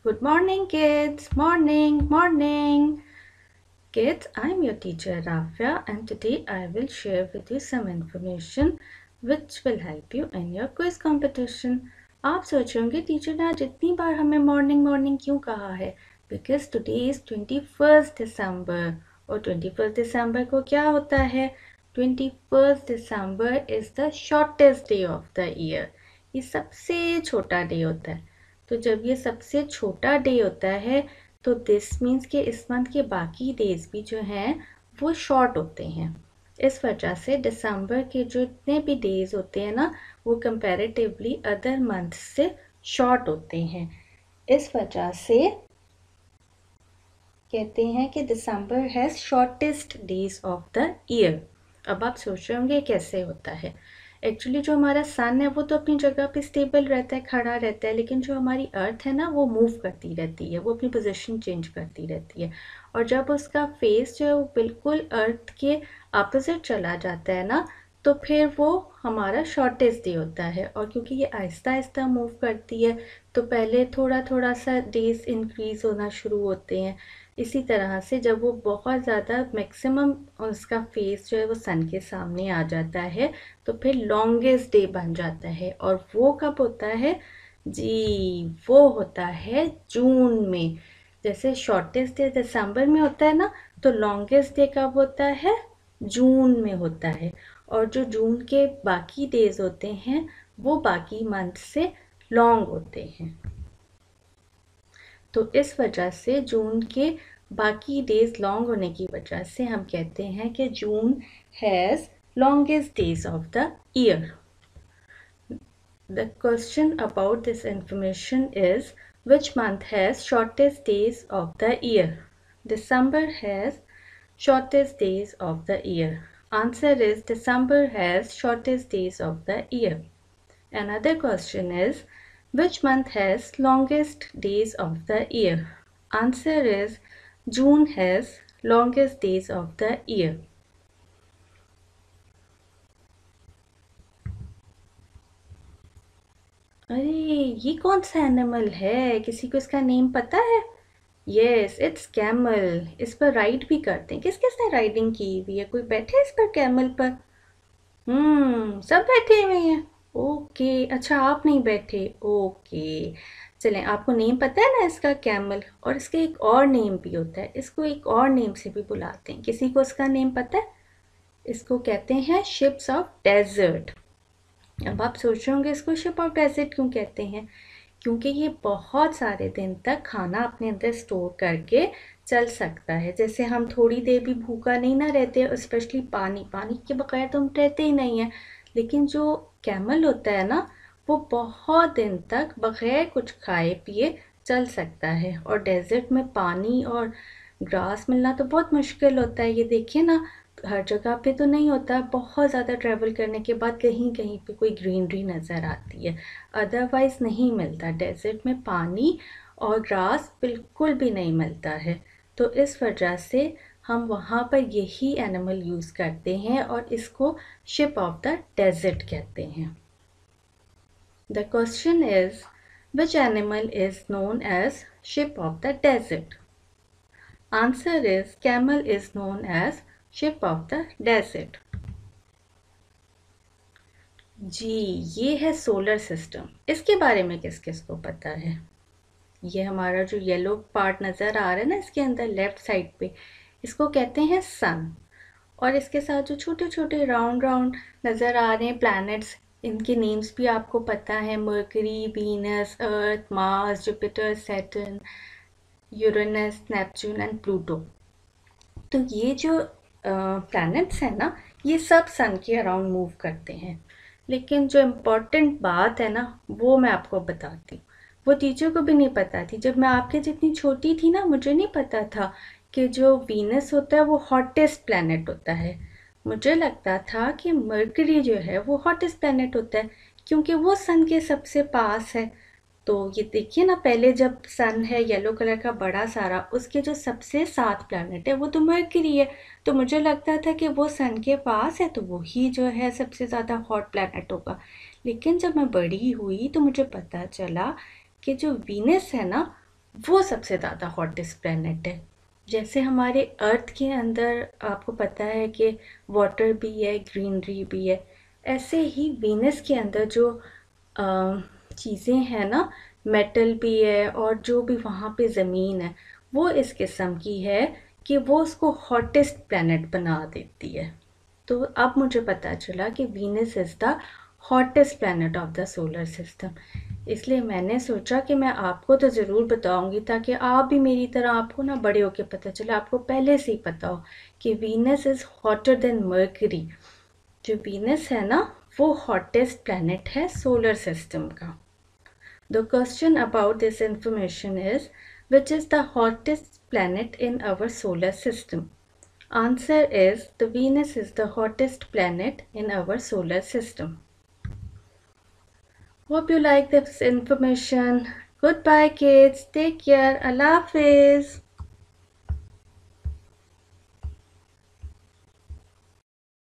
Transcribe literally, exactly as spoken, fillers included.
Good morning, kids. Morning, morning. Kids, I'm your teacher Rafia, and today I will share with you some information which will help you in your quiz competition. आप सोच रहे होंगे teacher ने आज इतनी बार हमें morning morning क्यों कहा है? Because today is twenty-first December और twenty-first December को क्या होता है? twenty-first December is the shortest day of the year. ये सबसे छोटा डे होता है. तो जब ये सबसे छोटा डे होता है तो दिस मीन्स कि इस मंथ के बाकी डेज भी जो हैं वो शॉर्ट होते हैं. इस वजह से दिसंबर के जो इतने भी डेज होते हैं ना वो कंपैरेटिवली अदर मंथ से शॉर्ट होते हैं. इस वजह से कहते हैं कि December has shortest days of the year. अब आप सोच रहे होंगे कैसे होता है. एक्चुअली जो हमारा सन है वो तो अपनी जगह पे स्टेबल रहता है, खड़ा रहता है, लेकिन जो हमारी अर्थ है ना वो मूव करती रहती है, वो अपनी पोजीशन चेंज करती रहती है. और जब उसका फेस जो है वो बिल्कुल अर्थ के अपोजिट चला जाता है ना तो फिर वो हमारा शॉर्टेस्ट डे होता है. और क्योंकि ये आहिस्ता आहिस्ता मूव करती है तो पहले थोड़ा थोड़ा सा डेज इंक्रीज होना शुरू होते हैं. इसी तरह से जब वो बहुत ज़्यादा मैक्सिमम उसका फेस जो है वो सन के सामने आ जाता है तो फिर लॉन्गेस्ट डे बन जाता है. और वो कब होता है जी? वो होता है जून में. जैसे शॉर्टेस्ट डे दिसंबर में होता है ना तो लॉन्गेस्ट डे कब होता है? जून में होता है. और जो जून के बाकी डेज होते हैं वो बाकी मंथ से लॉन्ग होते हैं. तो इस वजह से जून के बाकी डेज लॉन्ग होने की वजह से हम कहते हैं कि June has longest days of the year. The question about this information is which month has shortest days of the year? December has shortest days of the year. Answer is December has shortest days of the year. Another question is which month has longest days of the year? Answer is June has longest days of the year. अरे ये कौन सा animal है? किसी को इसका name पता है? Yes, it's camel. इस पर राइड भी करते हैं. किस किसने राइडिंग की हुई है? कोई बैठे इस पर कैमल पर? हम्म सब बैठे हुए हैं. ओके, अच्छा आप नहीं बैठे. ओके चलें, आपको नेम पता है ना इसका? कैमल. और इसका एक और नेम भी होता है. इसको एक और नेम से भी बुलाते हैं. किसी को इसका नेम पता है? इसको कहते हैं शिप्स ऑफ डेजर्ट. अब आप सोच रहे होंगे इसको शिप ऑफ डेजर्ट क्यों कहते हैं? क्योंकि ये बहुत सारे दिन तक खाना अपने अंदर स्टोर करके चल सकता है. जैसे हम थोड़ी देर भी भूखा नहीं ना रहते, स्पेशली पानी पानी के बगैर तो हम रहते ही नहीं हैं. लेकिन जो कैमल होता है ना वो बहुत दिन तक बगैर कुछ खाए पिए चल सकता है. और डेजर्ट में पानी और ग्रास मिलना तो बहुत मुश्किल होता है. ये देखिए ना, हर जगह पे तो नहीं होता. बहुत ज़्यादा ट्रैवल करने के बाद कहीं कहीं पे कोई ग्रीनरी नज़र आती है, अदरवाइज़ नहीं मिलता. डेजर्ट में पानी और ग्रास बिल्कुल भी नहीं मिलता है. तो इस वजह से हम वहाँ पर यही एनिमल यूज़ करते हैं और इसको शिप ऑफ द डेजर्ट कहते हैं. The question is which animal is known as ship of the desert? Answer is camel is known as ship of the desert. जी, ये है सोलर सिस्टम. इसके बारे में किस किस को पता है? ये हमारा जो येलो पार्ट नज़र आ रहा है ना इसके अंदर लेफ्ट साइड पे, इसको कहते हैं सन. और इसके साथ जो छोटे छोटे राउंड राउंड नज़र आ रहे हैं प्लैनेट्स, इनके नेम्स भी आपको पता है. Mercury, Venus, Earth, Mars, Jupiter, Saturn, Uranus, Neptune and Pluto. तो ये जो प्लैनेट्स हैं ना ये सब सन के अराउंड मूव करते हैं. लेकिन जो इम्पोर्टेंट बात है ना वो मैं आपको बताती हूँ. वो टीचर को भी नहीं पता थी. जब मैं आपके जितनी छोटी थी ना मुझे नहीं पता था कि जो वीनस होता है वो हॉटेस्ट प्लैनेट होता है. मुझे लगता था कि मर्करी जो है वो हॉटेस्ट प्लैनेट होता है क्योंकि वो सन के सबसे पास है. तो ये देखिए ना, पहले जब सन है येलो कलर का बड़ा सारा, उसके जो सबसे सात प्लैनेट है वो तो मर्करी है. तो मुझे लगता था कि वो सन के पास है तो वो ही जो है सबसे ज़्यादा हॉट प्लैनेट होगा. लेकिन जब मैं बड़ी हुई तो मुझे पता चला कि जो वीनस है ना वो सबसे ज़्यादा हॉटेस्ट प्लैनेट है। जैसे हमारे अर्थ के अंदर आपको पता है कि वाटर भी है, ग्रीनरी भी है, ऐसे ही वीनस के अंदर जो चीज़ें हैं ना, मेटल भी है और जो भी वहाँ पे ज़मीन है, वो इस किस्म की है कि वो उसको हॉटेस्ट प्लैनेट बना देती है। तो अब मुझे पता चला कि Venus is the hottest planet of the solar system. इसलिए मैंने सोचा कि मैं आपको तो ज़रूर बताऊंगी, ताकि आप भी मेरी तरह, आपको ना बड़े होके पता चले, आपको पहले से ही पता हो कि Venus is hotter than Mercury. जो वीनस है ना, वो हॉटेस्ट प्लैनेट है सोलर सिस्टम का। The question about this information is, which is the hottest planet in our solar system? Answer is, the Venus is the hottest planet in our solar system. Hope you like this information. Goodbye kids. Take care. Allah Hafiz.